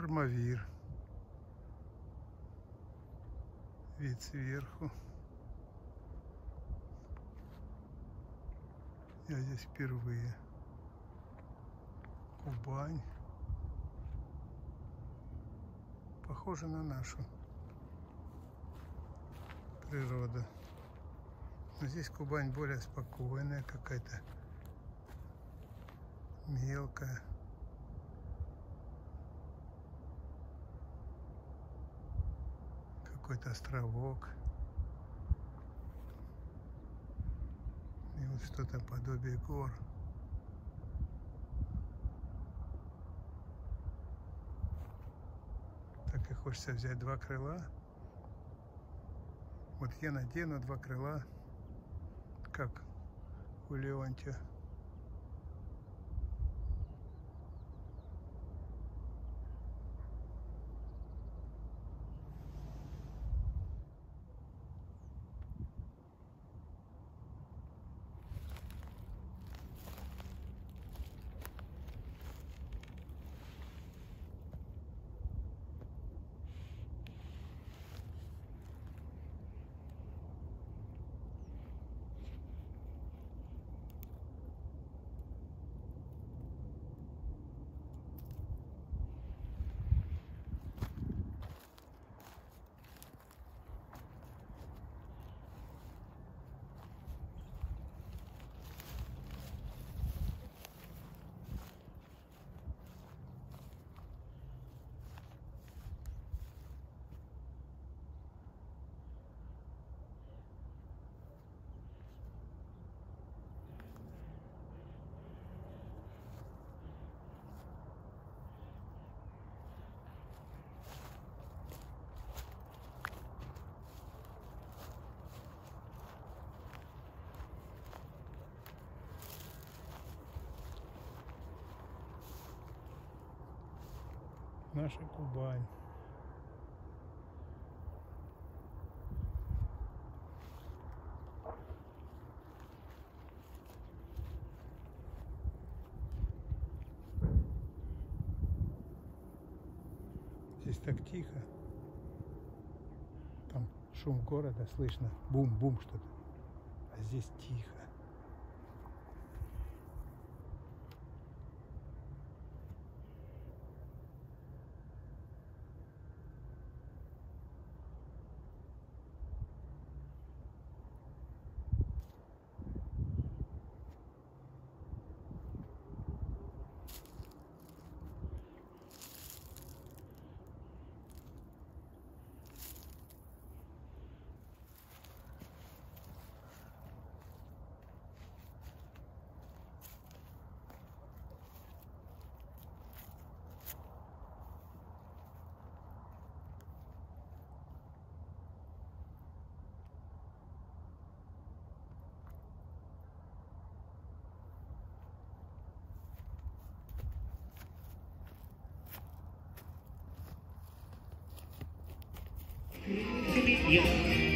Армавир. Вид сверху. Я здесь впервые. Кубань. Похоже на нашу природу. Но здесь Кубань более спокойная, какая-то мелкая. Какой-то островок. И вот что-то подобие гор. Так и хочется взять два крыла. Вот я надену два крыла, как у Леонтия. Наша Кубань. Здесь так тихо. Там шум города слышно. Бум-бум что-то. А здесь тихо. Я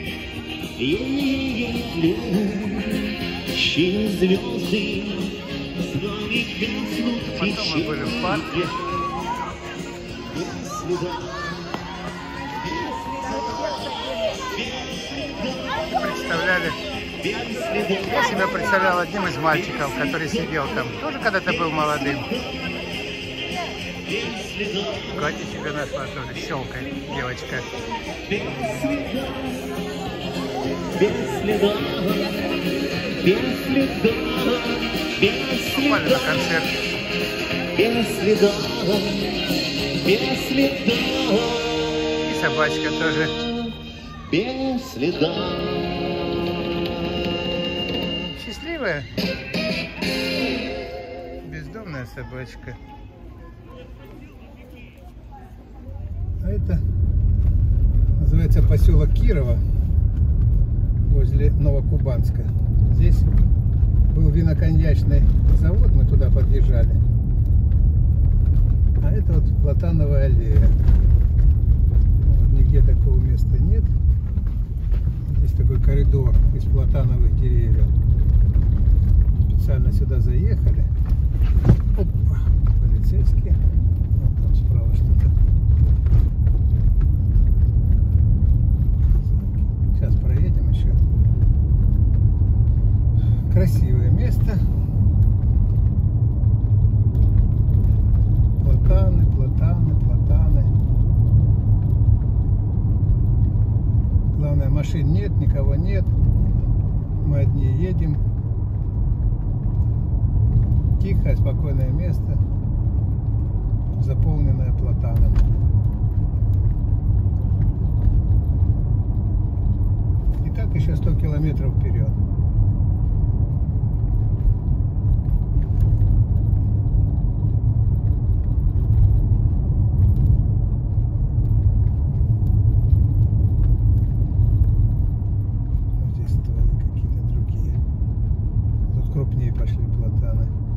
чьи звезды с нами гаснут в Потом мы были в парке. Представляли. Я себя представлял одним из мальчиков, который сидел там. Тоже когда-то был молодым. Катя себя нашла тоже, щелкой, девочка. Попали на концерт. И собачка тоже. Счастливая. Бездомная собачка. А это называется поселок Кирова возле Новокубанска. Здесь был виноконьячный завод, мы туда подъезжали. А это вот Платановая аллея. Вот, нигде такого места нет. Здесь такой коридор из платановых деревьев. Специально сюда заехали. Опа, полицейские. Вот Вон справа что-то. Сейчас проедем еще. Красивое место. Платаны, платаны, платаны. Главное, машин нет, никого нет. Мы одни едем. Тихое, спокойное место, заполненное платанами. И так еще 100 километров вперед. Здесь стволы какие-то другие. Тут крупнее пошли платаны.